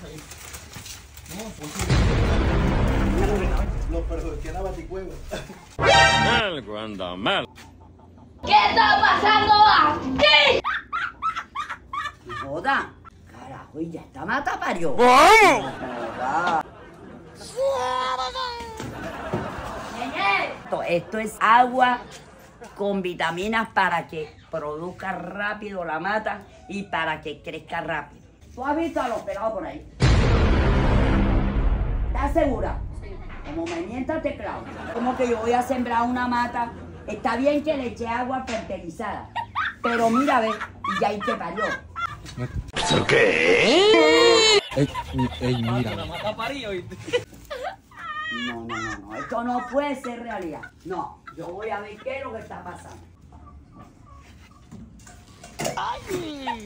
No, los perjudican a Baticuevo. Algo anda mal. ¿Qué está pasando aquí? Joda, carajo, y ya está mata parió. Esto es agua con vitaminas para que produzca rápido la mata y para que crezca rápido. ¿Tú has visto a los pelados por ahí? ¿Estás segura? Sí. Como me mientas teclado. Como que yo voy a sembrar una mata. Está bien que le eche agua fertilizada. Pero mira, ve, y ahí te parió. ¿Qué? Mira. No, esto no puede ser realidad. No, yo voy a ver qué es lo que está pasando. ¡Ay!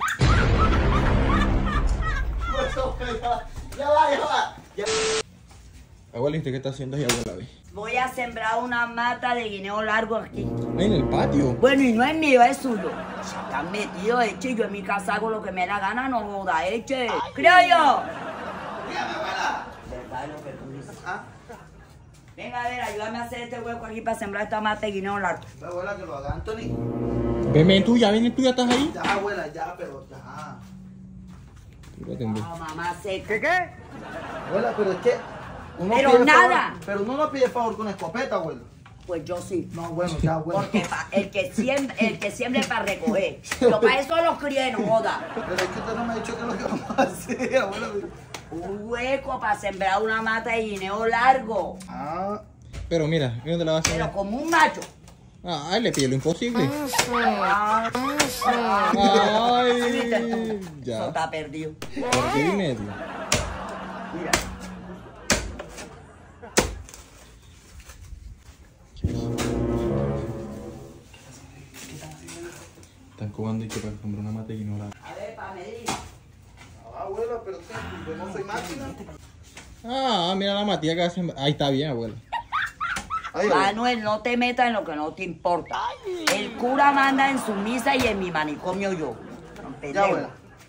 Ya va. Abuelita, ¿qué está haciendo ahí, abuela? Voy a sembrar una mata de guineo largo aquí. Ahí en el patio. Bueno, y no es mío, es suyo. Se están metidos, eche. Yo en mi casa hago lo que me da gana, no joda, eche. Creo yo. Dígame, abuela. ¿Verdad lo que tú dices? ¿Ah? Venga, a ver, ayúdame a hacer este hueco aquí para sembrar esta mata de guineo largo. Abuela, que lo haga Anthony. Ven tú, ya ¿estás ahí? Ya, abuela, ya, pero ya. No, mamá, seca. ¿Qué? Abuela, pero es que... Pero pide nada. Favor, pero uno no pide favor con escopeta, abuela. Pues yo sí. No, bueno, ya, abuela. Porque el que siembre para recoger. Yo para eso los crié, no joda. Pero es que usted no me ha dicho qué es lo que vamos a hacer, abuela. Un hueco para sembrar una mata de guineo largo. Ah. Pero mira, ¿dónde la vas a Pero hacer? como un macho. Ah, le pide lo imposible. ¿Viste tú? Ay, Eso ya. está perdido. Por y medio. Mira. Están cobando y que para comprar una mata y no la... A ver, para medir. Abuela, pero ¿qué? Yo no soy máquina. Ah, mira la matilla que hacen. Ahí está bien, abuela. Ay, abuela. Manuel, no te metas en lo que no te importa. El cura manda en su misa y en mi manicomio yo. Ya, abuela.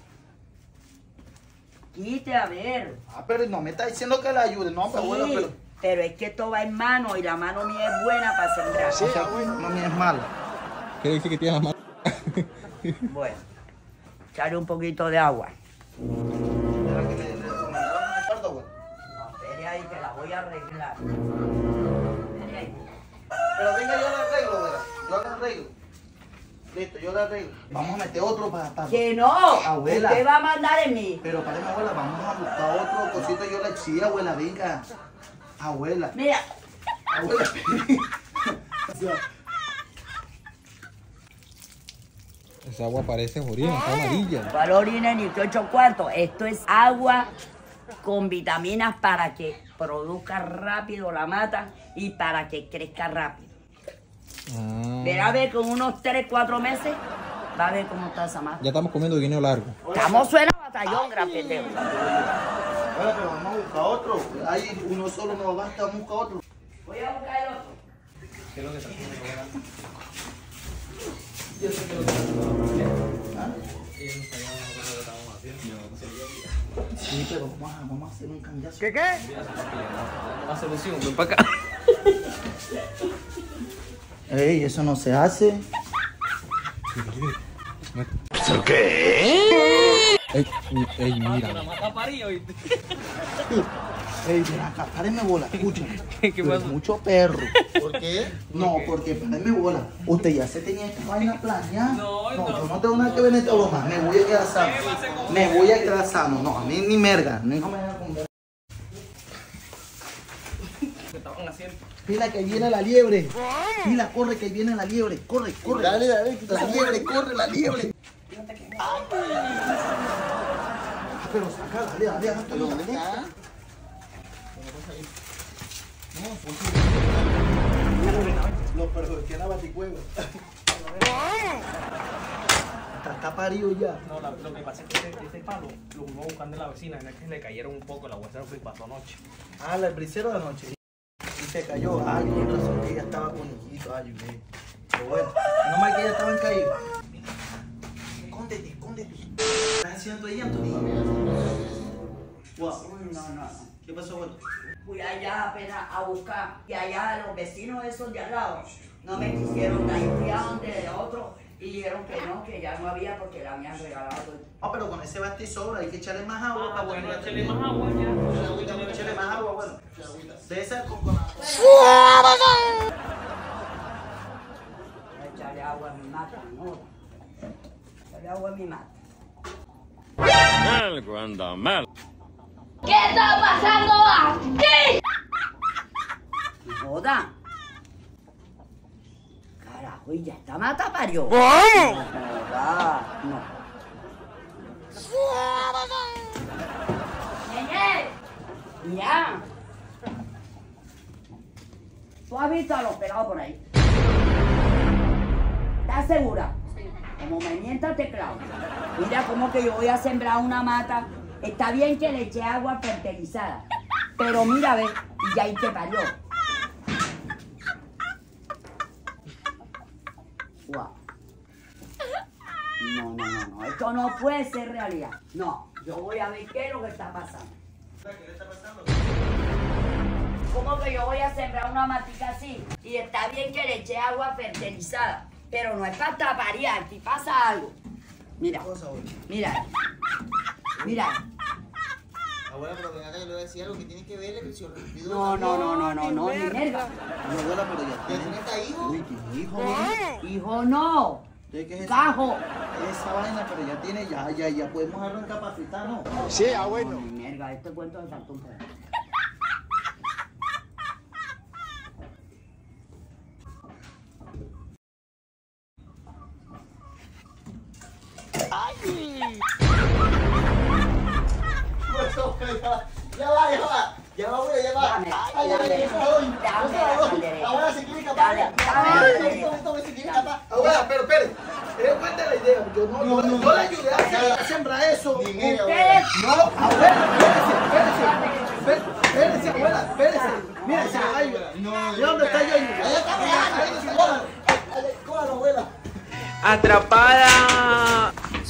Quite, a ver. Ah, pero no me está diciendo que la ayude. No, Sí, abuela, pero es que esto va en mano y la mano mía es buena para sembrar. Sí, abuela. No me es mala. ¿Qué dice que tiene la mata? Bueno, echarle un poquito de agua. ¿Era que le recomendaron una carta, abuela? No, espere ahí que la voy a arreglar. Espere ahí. Pero venga, yo la arreglo, abuela. Yo la arreglo. Listo, yo la arreglo. Vamos a meter otro para... ¡Que no! Abuela. Usted va a mandar en mí. Pero parece, abuela, vamos a buscar otro cosito. Yo la sí, abuela, venga. Abuela. Mira, Abuela. Esa agua parece orina, está amarilla. ¿cuál orina ni 8 cuartos? Esto es agua con vitaminas para que produzca rápido la mata y para que crezca rápido. Ah. Verá a ver con unos 3, 4 meses, va a ver cómo está esa mata. Ya estamos comiendo guineo largo. Estamos suena batallón, gran pendejo. Abuela, pero vamos a buscar otro. Ahí uno solo no basta, vamos a buscar otro. Voy a buscar el otro. ¿Qué es lo que está haciendo, abuela? Yo sé que lo que ¿Ah? Ellos no sabían lo que estábamos haciendo. Sí, pero vamos a hacer un cambiazo. ¿Qué? La solución, ven para acá. Ey, eso no se hace. ¿Qué? Mira. La mata parillo, ¿viste? Ey, ven acá, párenme bola, escúchame. ¿Qué Tú eres pasó? mucho perro. ¿Por qué? No, porque párenme bola. Usted ya se tenía esta vaina planeada. No, yo no tengo nada que ver en esta broma. Me voy a quedar sano. Me voy a quedar sano. No, a mí ni merga. No me van a comer. ¿Qué estaban haciendo? Mira que ahí viene la liebre. Mira, corre que ahí viene la liebre. Corre, corre. Dale, dale. La liebre, corre, la liebre. Pero saca, dale, dale, Antonio, dale. Los perjudican a Baticuevo. Está parido ya. No, lo que pasa es que ese palo lo fuimos buscando en la vecina, es que le cayeron un poco, el aguacero que pasó anoche. Ah, el brisero de anoche. Y se cayó. Ay, con razón que ella estaba con hijito. Ay, ve. Pero bueno, no mal que ella estaba caída. Escóndete, escóndete. ¿Estás haciendo ahí, Antonio? Wow. Uy, no. ¿Qué pasó, abuelo? Fui allá apenas a buscar y allá los vecinos esos de al lado no me quisieron dar. Yo fui a donde otro y dijeron que no, que ya no había porque la habían regalado. Ah, pero con ese basti sobra, hay que echarle más agua. Ah, para bueno, terminar. échale más agua ya. Échale más agua, abuelo. De esa con la... Echarle agua a mi mata, no. Echarle agua a mi mata. Algo anda mal. ¿Qué está pasando aquí? No joda. Carajo, y ya esta mata parió. ¿Cómo? No joda, no. Ñeñe, ya. ¿Tú has visto a los pelados por ahí? ¿Estás segura? Como me mienta teclado. Mira como que yo voy a sembrar una mata. Está bien que le eché agua fertilizada. Pero mira, ve, y ya ahí te parió. Guau. No. Esto no puede ser realidad. No, yo voy a ver qué es lo que está pasando. ¿Qué le está pasando? ¿Cómo que yo voy a sembrar una matica así? Y está bien que le eché agua fertilizada. Pero no es para taparear, si pasa algo. Mira, ¿Qué cosa, abuelo? mira. Abuela, pero venga, que le voy a decir algo que tiene que ver el vicio. No, ni merda. Mi abuela, pero ya ¿Ya tiene... tiene esta hijo? Uy, ¿qué hijo, no? Hijo, no. ¿Qué es eso? Cajo. Esa vaina, pero ya tiene, ya podemos dejarlo incapacitar, ¿no? No, ni merda, este cuento de faltó un poco. Ya va, abuela, ya va. Dame, Ay, dame, ay, ay, dame ay, la bandereta. abuela, se quiere escapar. Dame, Tome, se quiere escapar. Abuela, pero espere. Él cuenta la idea. Yo le ayudé a sembrar eso. Ni media, Ustedes. No, abuela, espérese, abuela, espérese. Mira, ese gallo. ¿De dónde está yo? Allá está, abuela. Cójalo, abuela. Atrapada.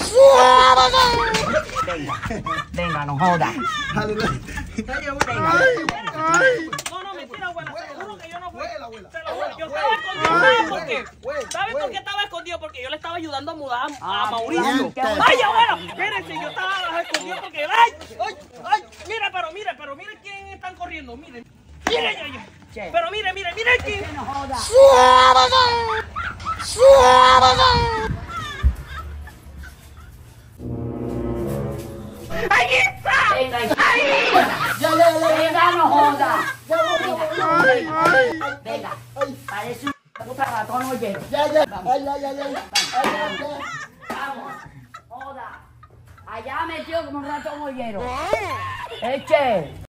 Venga, no joda. No, mentira, abuela. Te lo juro que yo no fui. Abuela. Te lo juro. Yo estaba escondido. ¿Sabes por qué? ¿Sabes por qué estaba escondido? Porque yo le estaba ayudando a mudar a Mauricio. miente. ¡Ay, abuela! Espérense, yo estaba escondido porque... ¡Ay! Mira, pero miren quién están corriendo. Miren. Che. Pero miren quién... Que no joda. Venga, venga, no joda. Venga, parece un ratón oye. Vamos, joda. Allá metió como un ratón ollero. Eche.